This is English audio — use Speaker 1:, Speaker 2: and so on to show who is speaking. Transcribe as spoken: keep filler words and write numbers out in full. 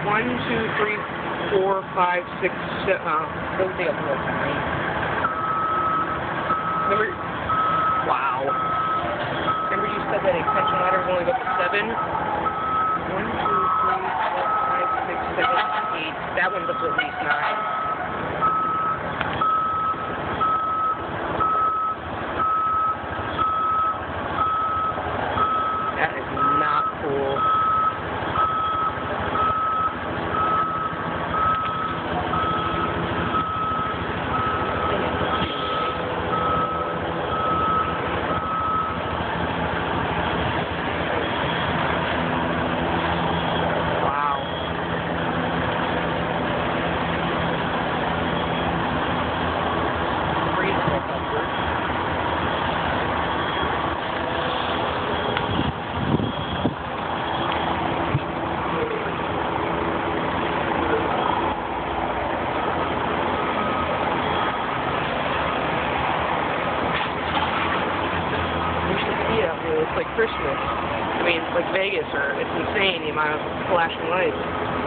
Speaker 1: one, two, three, four, five, six, seven. Uh,
Speaker 2: Don't be a little tiny.
Speaker 1: remember? Wow. Remember you said that extension ladders only go to seven? One, two, three, four, five, six, seven, eight. That one's up to at least nine. That is not cool. It's like Christmas. I mean, it's like Vegas, or it's insane the amount of flashing lights.